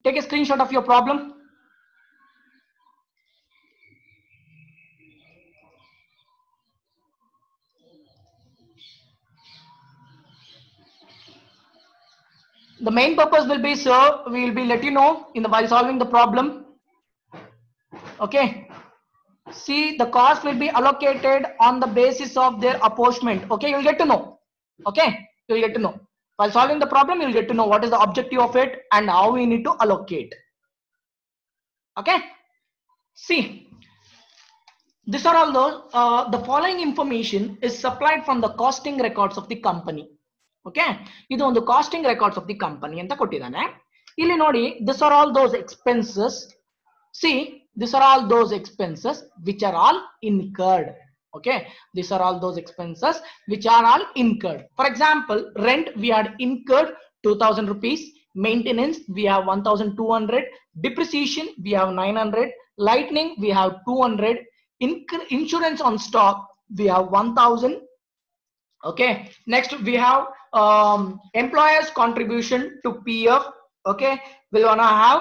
Take a screenshot of your problem. The main purpose will be, sir, we will be let you know in the while solving the problem. Okay. See, the cost will be allocated on the basis of their apportionment. Okay, you'll get to know. Okay, you'll get to know. While solving the problem, you'll get to know what is the objective of it and how we need to allocate. Okay. See, these are all those. The following information is supplied from the costing records of the company. Okay, ಇದು ಒಂದು costing records of the company ಅಂತ ಕೊಟ್ಟಿದ್ದಾನೆ. ಇಲ್ಲಿ ನೋಡಿ, these are all those expenses. See, these are all those expenses which are all incurred. Okay, these are all those expenses which are all incurred. For example, rent we had incurred 2000 rupees, maintenance we have 1200, depreciation we have 900, lightning we have 200, insurance on stock we have 1000. Okay, next we have employers contribution to PF. Okay, we wanna have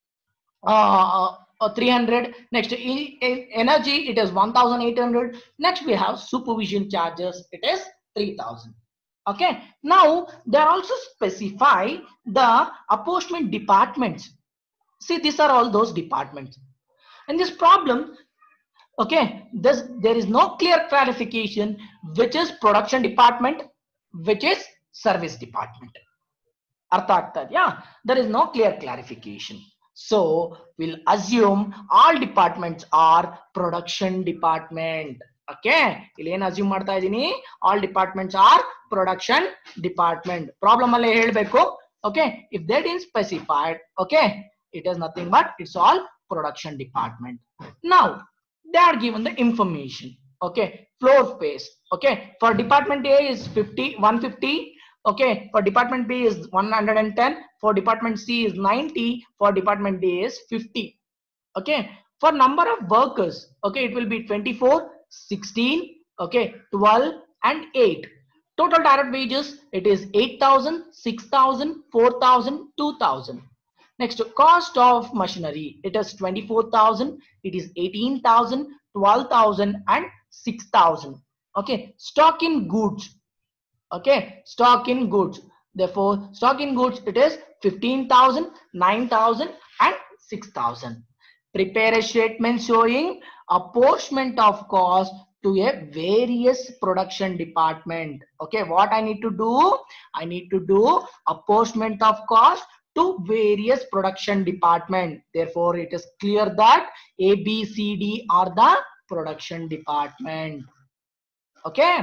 300. Next, energy it is 1800. Next we have supervision charges, it is 3000. Okay, now they also specify the apportionment departments. See, these are all those departments in this problem. Okay, there is no clear clarification which is production department, which is service department. Artha agtad, yeah, there is no clear clarification. So we'll assume all departments are production department. Okay, illen assume ಮಾಡ್ತಾ ಇದೀನಿ, all departments are production department. Problem alle helbeku. Okay, if they didn't specify, okay, it is nothing but it's all production department. Now they are given the information. Okay, floor space. Okay, for department A is 150. Okay, for department B is 110, for department C is 90, for department D is 50. Okay, for number of workers, okay, it will be 24, 16, okay, 12 and 8. Total direct wages, it is 8000, 6000, 4000, 2000. Next, cost of machinery, it is 24,000, it is 18,000, 12,000 and 6,000. Okay, stock in goods. Okay, stock in goods, therefore stock in goods it is 15,000, 9,000 and 6,000. Prepare a statement showing apportionment of cost to a various production department. Okay, what I need to do, I need to do apportionment of cost to various production department. Therefore it is clear that A, B, C, D are the production department. Okay,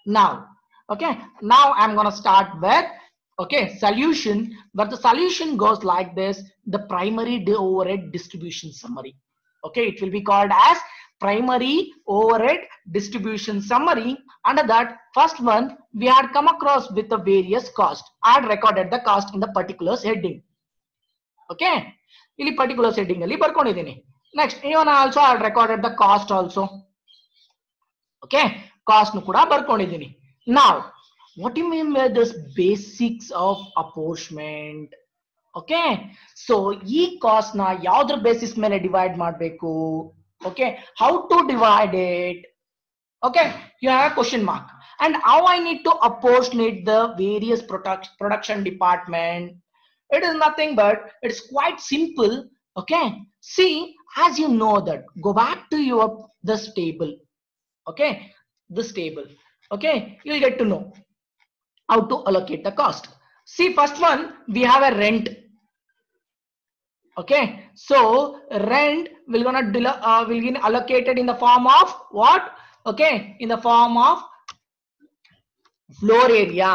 now I'm gonna start with, okay, solution. But the solution goes like this: the primary overhead distribution summary. Okay, it will be called as primary overhead distribution summary. Under that, first one we had come across with the various cost. I had recorded the cost in the particulars heading. Okay, ಇಲ್ಲಿ particulars heading ಅಲ್ಲಿ ಬರ್ಕೊಂಡಿದ್ದೀನಿ. Next, even also I had recorded the cost also. Okay, cost nu kuda ಬರ್ಕೊಂಡಿದ್ದೀನಿ. Now, what do you mean by this basics of apportionment? Okay, so e cost na yaudra basis mele divide ಮಾಡಬೇಕು. Okay, how to divide it? Okay, you have a question mark. And how I need to apportionate the various production department? It is nothing but it's quite simple. Okay, see, as you know that, go back to this table. Okay, this table. Okay, you'll get to know how to allocate the cost. See, first one we have a rent. Okay, so rent will be allocated in the form of what? Okay, in the form of floor area.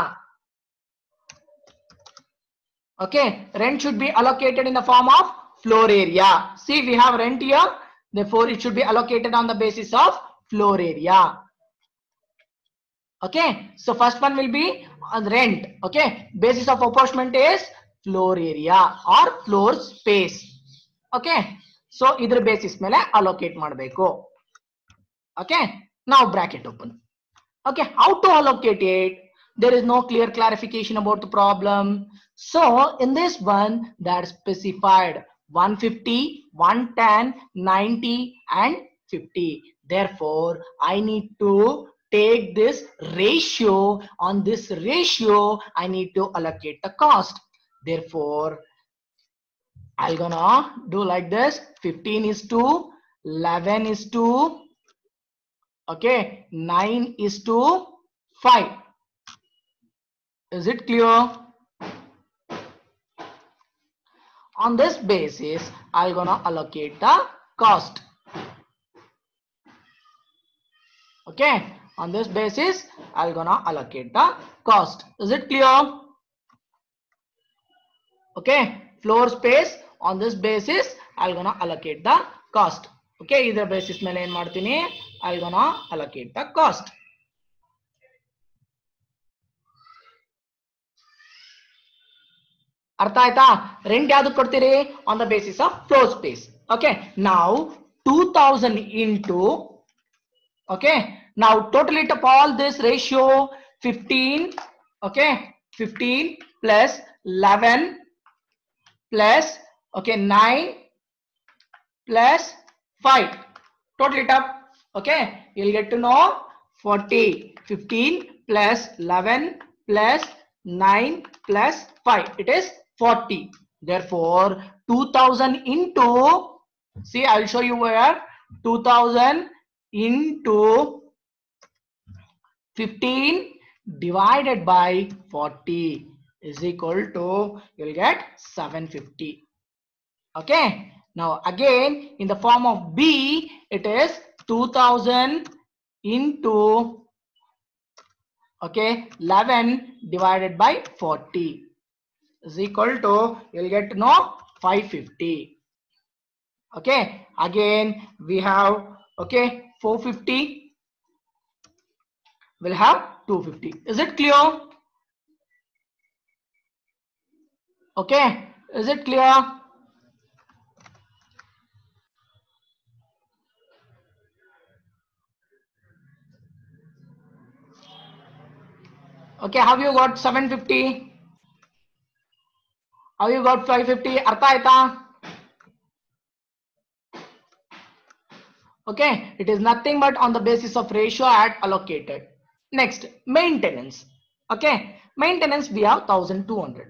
Okay, rent should be allocated in the form of floor area. See, we have rent here, therefore it should be allocated on the basis of floor area. Okay, so first one will be on rent. Okay, basis of apportionment is floor area or floor space. Okay, so idra basis mele allocate ಮಾಡಬೇಕು. Okay, now bracket open. Okay, how to allocate it? There is no clear clarification about the problem. So in this one, that specified 150, 110, 90 and 50. Therefore, I need to take this ratio. On this ratio, I need to allocate the cost. Therefore, I'm gonna do like this. 15 is to 11 is to, okay, 9 is to 5. Is it clear? On this basis, I'm gonna allocate the cost. Okay, on this basis, I'm gonna allocate the cost. Is it clear? Okay, floor space. On this basis, I'm gonna allocate the cost. Okay, either basis mele en martini, I'm gonna allocate the cost. ಅರ್ಥ ಆಯ್ತಾ? Rent ಯಾವ್ದು ಕೊಡ್ತೀರಿ? On the basis of floor space. Okay, ನಾವು 2000 into, okay, now total it up all this ratio 15, okay, 15 plus 11 plus, okay, 9 plus 5, total it up, okay, you'll get to know 40. 15 plus 11 plus 9 plus 5, it is 40. Therefore 2000 into, see, I will show you where, 2000 into 15 divided by 40 is equal to, you will get 750. Okay, now again in the form of B, it is 2000 into, okay, 11 divided by 40 is equal to, you will get to know 550. Okay, again we have, okay, 450, we'll have 250. Is it clear? Okay, is it clear? Okay, have you got 750? Have you got 550? Artha aita? Okay, it is nothing but on the basis of ratio I had allocated. Next, maintenance. Okay, maintenance we have 1200.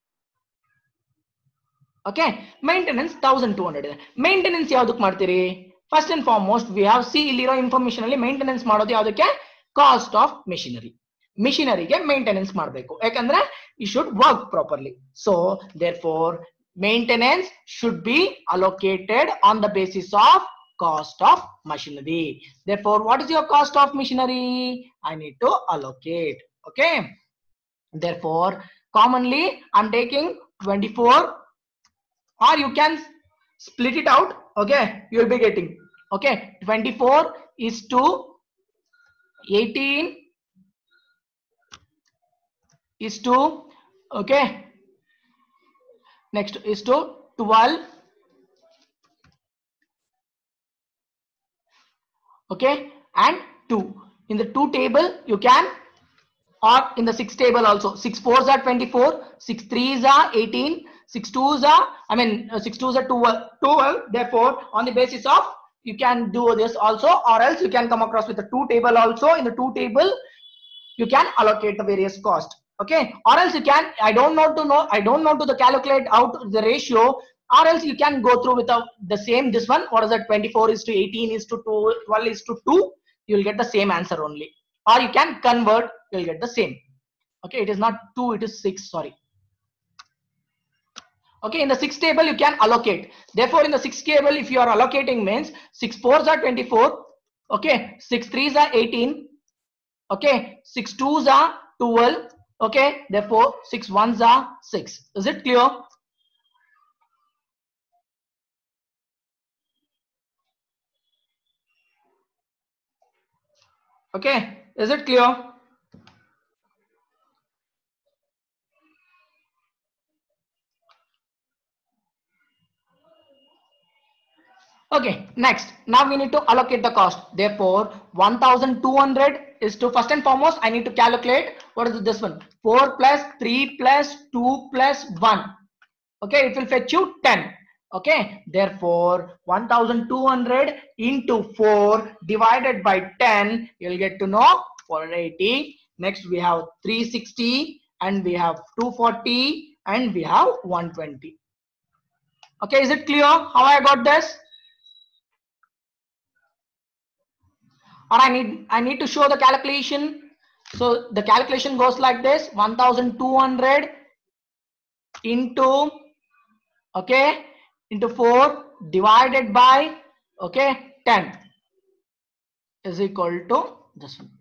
Okay, maintenance 1200. Maintenance ಯಾವ್ದಕ್ಕೆ ಮಾಡ್ತೀರಿ? First and foremost we have, see ಇಲ್ಲಿರೋ information ಅಲ್ಲಿ maintenance ಮಾಡೋದು ಯಾವುದಕ್ಕೆ? Cost of machinery. ಮಿಷಿನರಿಗೆ maintenance ಮಾಡಬೇಕು, ಯಾಕಂದ್ರೆ it should work properly. So therefore maintenance should be allocated on the basis of cost of machinery. Therefore what is your cost of machinery? I need to allocate. Okay, therefore commonly I'm taking 24, or you can split it out. Okay, you will be getting, okay, 24 is to 18 is to, okay, next is to 12, okay, and 2. In the 2 table you can, or in the 6 table also, 6 4s are 24, 6 3s are 18, 6 2s are, 6 2s are 12. Therefore on the basis of, you can do this also, or else you can come across with the 2 table also. In the 2 table you can allocate the various cost. Okay, or else you can, I don't know to the calculate out the ratio, or else you can go through with the same, this one, what is that, 24 is to 18 is to 2, 12 is to 2, you will get the same answer only. Or you can convert, you will get the same. Okay, it is not 2, it is 6, sorry. Okay, in the 6 table you can allocate. Therefore in the 6 table, if you are allocating, means 6 4s are 24, okay, 6 3s are 18, okay, 6 2s are 12, okay, therefore 6 1s are 6. Is it clear? Okay, is it clear? Okay, next, now we need to allocate the cost. Therefore 1200 is to, first and foremost I need to calculate What is this one? 4 plus 3 plus 2 plus 1. Okay, it will fetch you 10. Okay, therefore 1200 into 4 divided by 10, you'll get to know 480. Next we have 360 and we have 240 and we have 120. Okay, is it clear how I got this? Or I need to show the calculation. So the calculation goes like this: 1200 into, okay, into 4 divided by, okay, 10 is equal to this one.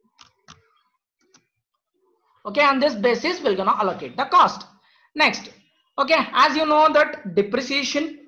Okay, on this basis we're gonna allocate the cost. Next, okay, as you know that depreciation,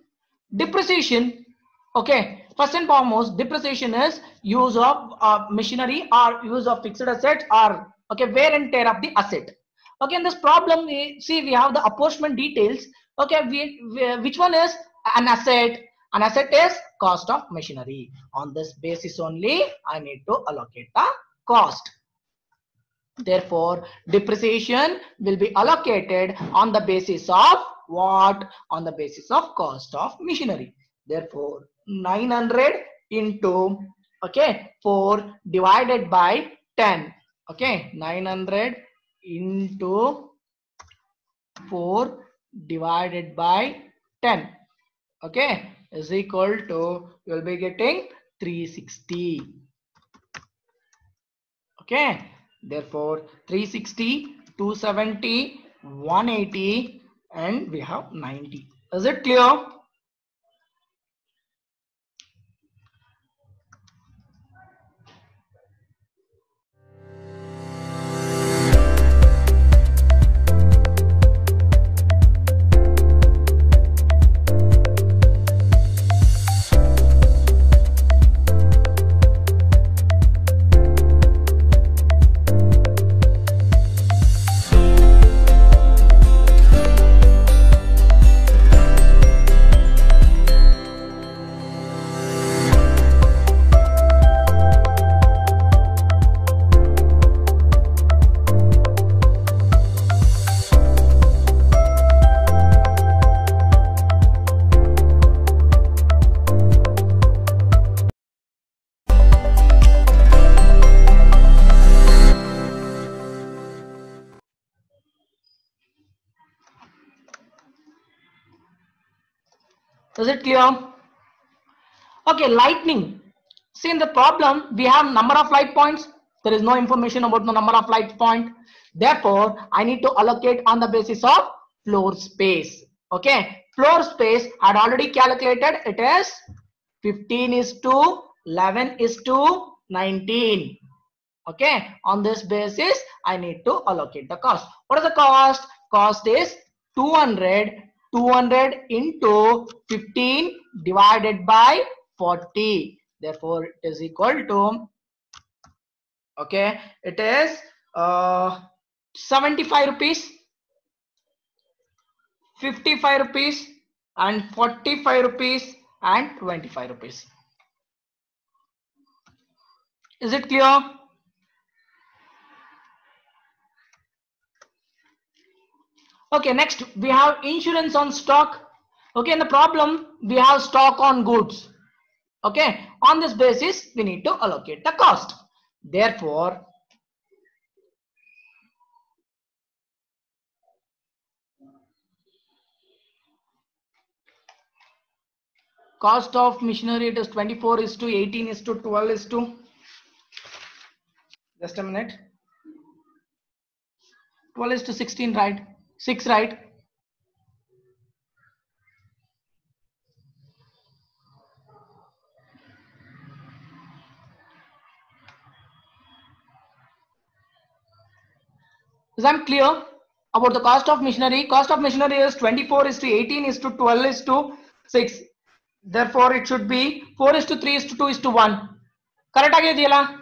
okay, first and foremost, depreciation is use of machinery or use of fixed assets or, okay, wear and tear of the asset. Okay, in this problem we see we have the apportionment details. Okay, which one is an asset? An asset is cost of machinery. On this basis only I need to allocate the cost. Therefore depreciation will be allocated on the basis of what? On the basis of cost of machinery. Therefore 900 into, okay, 4 divided by 10. Okay, 900 into 4 divided by 10, okay, is equal to, you will be getting 360. Okay, therefore 360, 270, 180 and we have 90. Is it clear? Is it clear? Okay, lightning. See, in the problem we have number of light points. There is no information about the number of light point. Therefore I need to allocate on the basis of floor space. Okay, floor space I had already calculated. It is 15:11:19. Okay, on this basis I need to allocate the cost. What is the cost? Cost is 200 into 15 divided by 40. Therefore it is equal to, okay, it is 75 rupees, 55 rupees and 45 rupees and 25 rupees. Is it clear? Okay, next we have insurance on stock. Okay, in the problem we have stock on goods. Okay, on this basis we need to allocate the cost. Therefore cost of machinery, it is 24:18:12:, just a minute, 12:16, right? 6, right? Is that clear about the cost of machinery? Cost of machinery is 24:18:12:6. Therefore it should be 4:3:2:1. Correct agidiyala?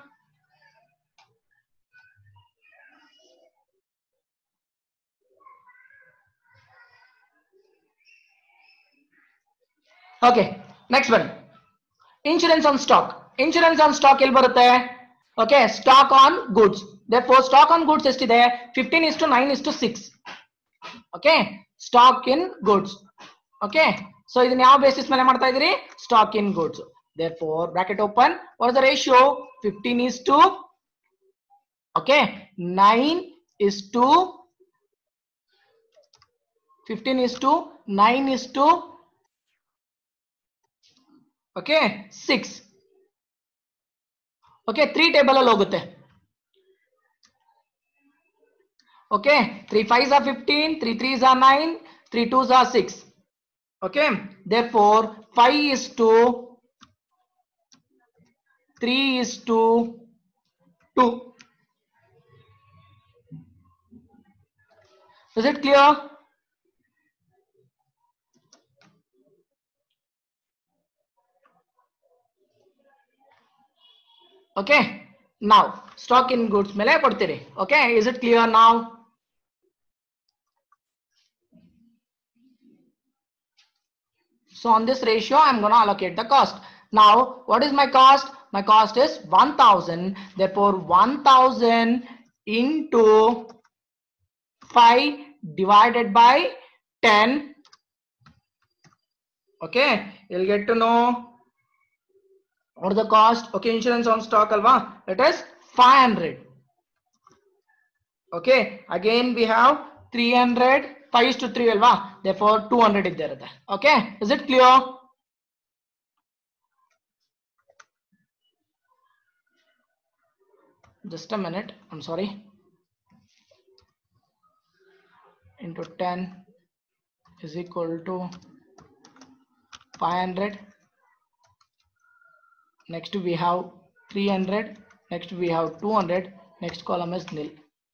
Okay, next one. Insurance on stock. Insurance on stock il barutte. Okay, stock on goods. Therefore stock on goods ಎಷ್ಟಿದೆ 15:9:6. Okay, stock in goods. Okay, so ಇದನ್ನ ಯಾವ basis ಮೇಲೆ ಮಾಡ್ತಾ ಇದೀರಿ stock in goods. Therefore bracket open, what is the ratio 15:9:6. Okay, 15:9:6. Okay, 6. Okay, 3 table ಅಲ್ಲಿ ಹೋಗುತ್ತೆ. Okay, 3 5s are 15, 3 3s are 9, 3 2s are 6. Okay, therefore 5:3:2. Is it clear? Okay, now stock in goods ಮೇಲೆ ಕೊಡ್ತೀರಿ. Okay, is it clear now? So on this ratio I'm going to allocate the cost. Now what is my cost? My cost is 1000. Therefore 1000 into 5 divided by 10. Okay, you'll get to know what is the cost. Okay, insurance on stock alva, it is 500. Okay, again we have 300, 5:3 alva, therefore 200 is there. Okay, is it clear? Just a minute, I'm sorry. Into 10 is equal to 500. Next we have 300. Next we have 200. Next column is nil.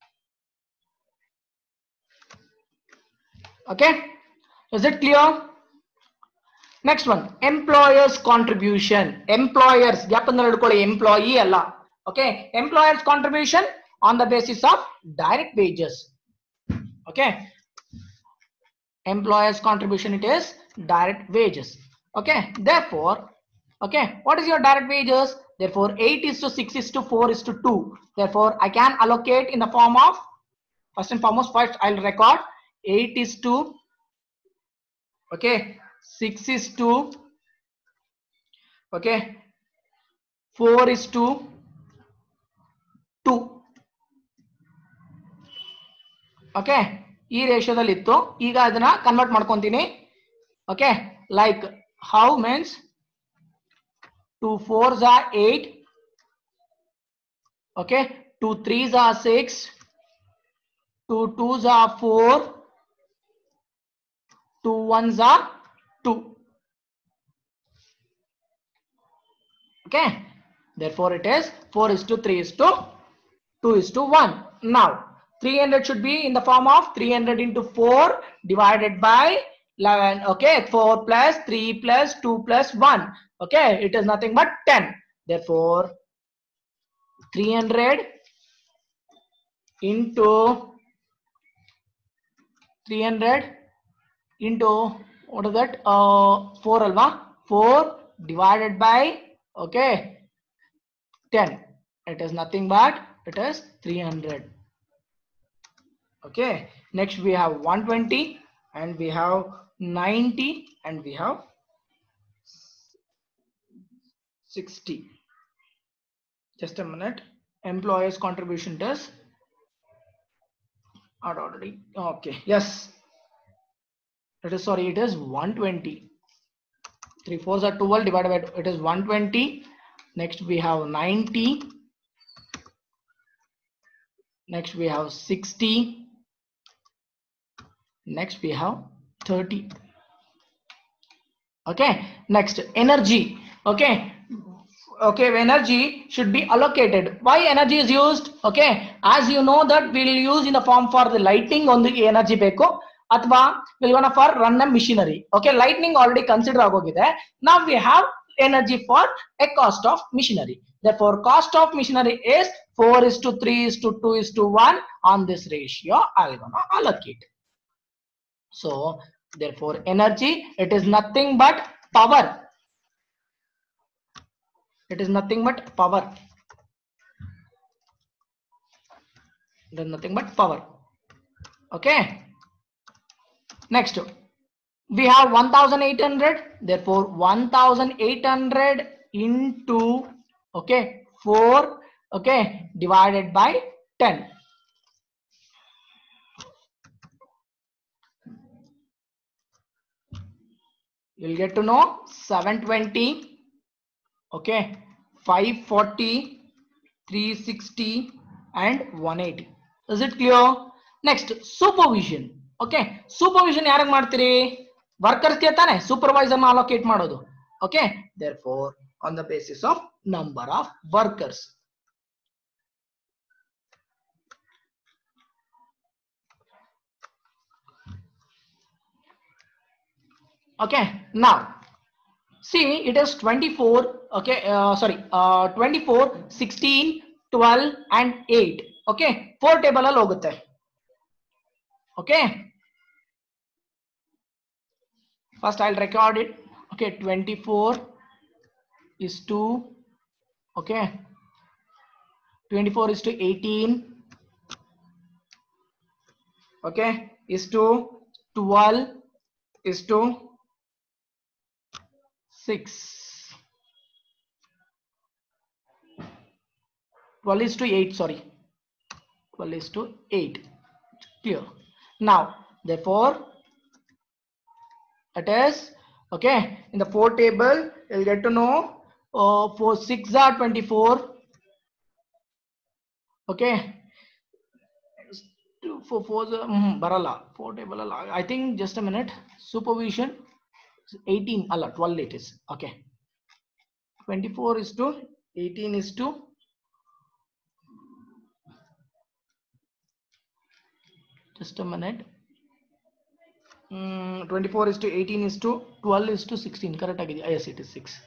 Okay, is it clear? Next one, employers contribution. Employers gap andre edukoli, employee alla. Okay, employers contribution on the basis of direct wages. Okay, employers contribution, it is direct wages. Okay, therefore, okay, what is your direct wages? Therefore 8:6:4:2. Therefore I can allocate in the form of, first and foremost, first I'll record 8:6:, okay, 6:2, okay, 4:2. Okay, ಈ ರೇಷಿಯೋದಲ್ಲಿ ಇತ್ತು, ಈಗ ಅದನ್ನ convert ಮಾಡ್ಕೊಂತೀನಿ. Okay, like how means 2 4s are 8. Okay, 2 3s are 6, 2 2s are 4, 2 1s are 2. Okay, therefore it is 4:3:2:1. Now 300 should be in the form of 300 into 4 divided by 11. Okay, 4 plus 3 plus 2 plus 1. Okay, it is nothing but 10. Therefore 300 into what is that, 4 alva, 4 divided by, okay, 10. It is nothing but it is 300. Okay, next we have 120 and we have 90 and we have 60. Just a minute, employers contribution does already. Okay, yes, it is, sorry, it is 120. 3 4s are 12 divided by, it is 120. Next we have 90. Next we have 60. Next we have 30. Okay, next energy. Okay, okay, energy should be allocated. Why energy is used? Okay, as you know that we will use in the form for the lighting on the energy beko, athwa will gonna for run a machinery. Okay, lightning already consider agogide. Now we have energy for a cost of machinery. Therefore cost of machinery is 4:3:2:1. On this ratio I'll gonna allocate. So therefore energy, it is nothing but power. It is nothing but power. There's nothing but power. Okay. Next, we have 1800. Therefore, 1800 into, okay, 4, okay, divided by 10. You'll get to know 720, okay, 540, 360 and 180. Is it clear? Next, supervision. Okay, supervision ಯಾರಿಗೆ ಮಾಡ್ತೀರಿ? Workers ಗೆ ತಾನೆ supervisor ನ allocate ಮಾಡೋದು. Okay, therefore on the basis of number of workers. Okay, now see, it is 24, okay, 24, 16, 12 and 8. Okay, 4 table ಅಲ್ಲಿ ಹೋಗುತ್ತೆ. Okay, first I'll record it. Okay, 24 is to, okay, 24 is to 18, okay, is to 12 is to 6, 12 is to 8, sorry, 12 is to 8. Clear? Now therefore it is, okay, in the 4 table you'll get to know 4 6 are 24, okay, 2 4 4 barala 4 table alla. I think just a minute, supervision 18 alla 12 it is. Okay, 24 is to 18 is to, just a minute, 24 is to 18 is to 12 is to 16. Correct agidi? Yes, it is 6.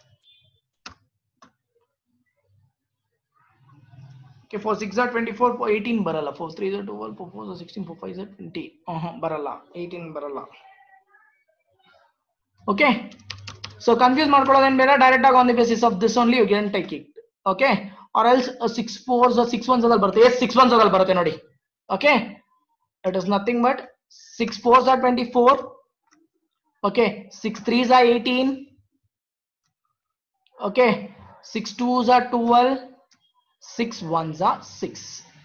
Okay, 4 6 are 24, 4 18 barala, 4 3 are 12, 4 4 are 16, 4 5 are 20. Barala 18 barala. Okay, so confuse ಮಾಡ್ಕೊಳ್ಳೋದೇನು ಬೇಡ, direct ಆಗಿ on the basis of this only you can take it. Okay, or else 6 4s or 6 1s ಅದಲ್ಲಿ ಬರುತ್ತೆ. Yes, 6 1s ಅದಲ್ಲಿ ಬರುತ್ತೆ ನೋಡಿ. Okay, it is nothing but 6 4s are 24, okay, 6 3s are 18, okay, 6 2s are 12, 6 1s are 6.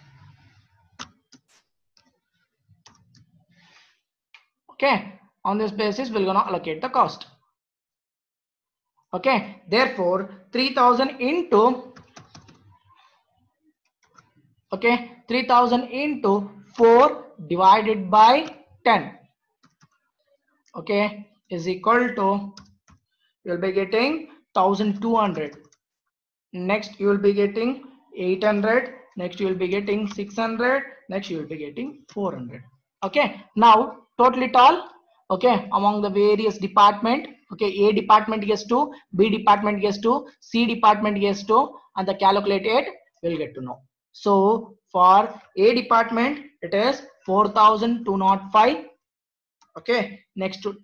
Okay, on this basis we're going to allocate the cost. Okay, therefore 3000 into, okay, 3000 into 4 divided by 10, okay, is equal to, you'll be getting 1200. Next you will be getting 800. Next you will be getting 600. Next you will be getting 400. Okay, now total it all, okay, among the various department. Okay, A department gets 2, B department gets 2, C department gets 2, and the calculate it will get to know. So for A department it is 4205. Okay, next to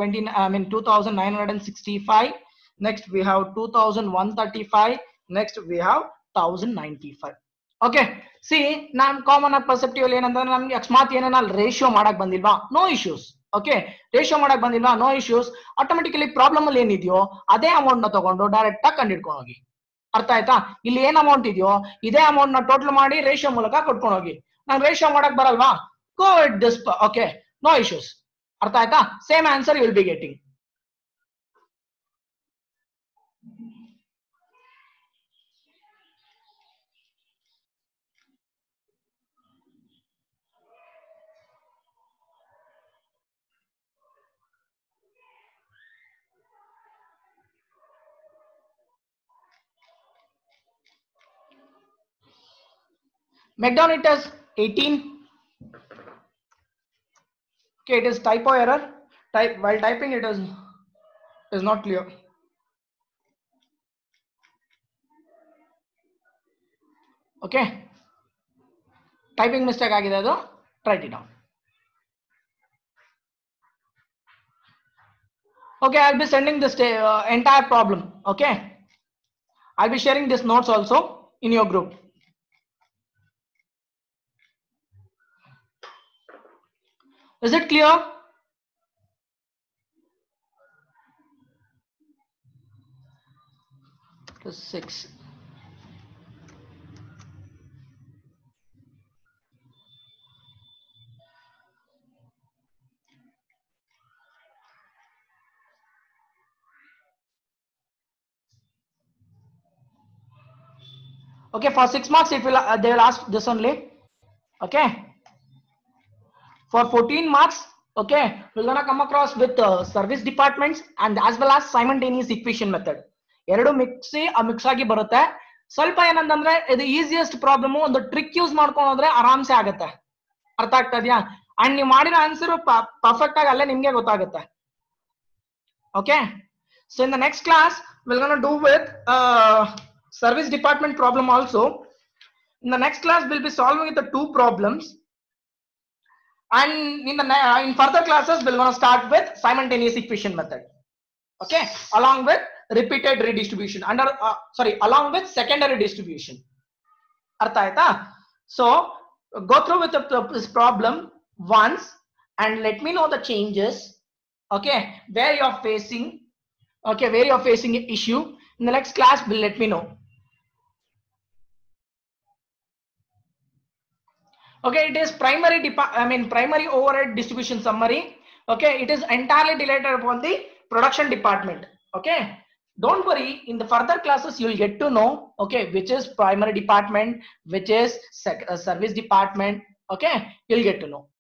2965. Next we have 2135. Next we have 1095. Okay, see, ನಾನು common ಆಗಿ perceptive ಏನಂದ್ರೆ ನಮ್ಗೆ ಅಕಸ್ಮಾತ್ ಏನೇನ ratio ಮಾಡಕ್ ಬಂದಿಲ್ವಾ, no issues. Okay, ratio ಮಾಡಕ್ ಬಂದಿಲ್ವಾ, ನೋ ಇಶ್ಯೂಸ್. ಆಟೋಮೆಟಿಕಲಿ ಪ್ರಾಬ್ಲಮ್ ಅಲ್ಲಿ ಏನಿದೆಯೋ ಅದೇ ಅಮೌಂಟ್ ನ ತಗೊಂಡು ಡೈರೆಕ್ಟ್ ಆಗಿ ಕಂಡಿಡ್ಕೊಂಡು ಹೋಗಿ. ಅರ್ಥ ಆಯ್ತಾ? ಇಲ್ಲಿ ಏನ್ ಅಮೌಂಟ್ ಇದೆಯೋ ಇದೇ ಅಮೌಂಟ್ ನ ಟೋಟಲ್ ಮಾಡಿ ರೇಷಿಯೋ ಮೂಲಕ ಕೊಟ್ಕೊಂಡು ಹೋಗಿ. ನಂಗೆ ರೇಷಿಯೋ ಮಾಡಕ್ ಬರಲ್ವಾ, go it this. Okay, no issues. ಅರ್ಥ ಆಯ್ತಾ? Same answer you will be getting. Make down it as 18. Okay, it is typo error. While typing it is not clear. Okay, typing mistake agide adu. Write it down. Okay, I'll be sending this entire problem. Okay, I'll be sharing this notes also in your group. Is it clear? Plus 6. Okay, for 6 marks, it will they will ask this only. Okay. For 14 marks, okay, we're gonna come across with service departments and as well as simultaneous equation method. ಎರಡು mix ಆಗಿ ಬರುತ್ತೆ. ಸ್ವಲ್ಪ ಏನಂತಂದ್ರೆ ಇದು easiest problem, ಒಂದು trick use ಮಾಡ್ಕೊಂಡು ಹೋದ್ರೆ ಆರಾಮ್ಸೆ ಆಗುತ್ತೆ. ಅರ್ಥ ಆಗ್ತಾ ಇದೆಯಾ? ಅಂಡ್ ನೀವು ಮಾಡಿರೋ ಆನ್ಸರ್ ಪರ್ಫೆಕ್ಟ್ ಆಗಿ ಅಲ್ಲೇ ನಿಮ್ಗೆ ಗೊತ್ತಾಗುತ್ತೆ. Okay, so in the next class we're gonna do with service department problem also. In the next class we'll be solving with the 2 problems, and in further classes we're gonna start with simultaneous equation method. Okay, along with repeated redistribution along with secondary distribution. Artha aita? So go through with this problem once and let me know the changes. Okay, where you're facing an issue. In the next class will let me know. Okay, it is primary overhead distribution summary. Okay, it is entirely related upon the production department. Okay, don't worry, in the further classes you'll get to know, okay, which is primary department, which is service department. Okay, you'll get to know.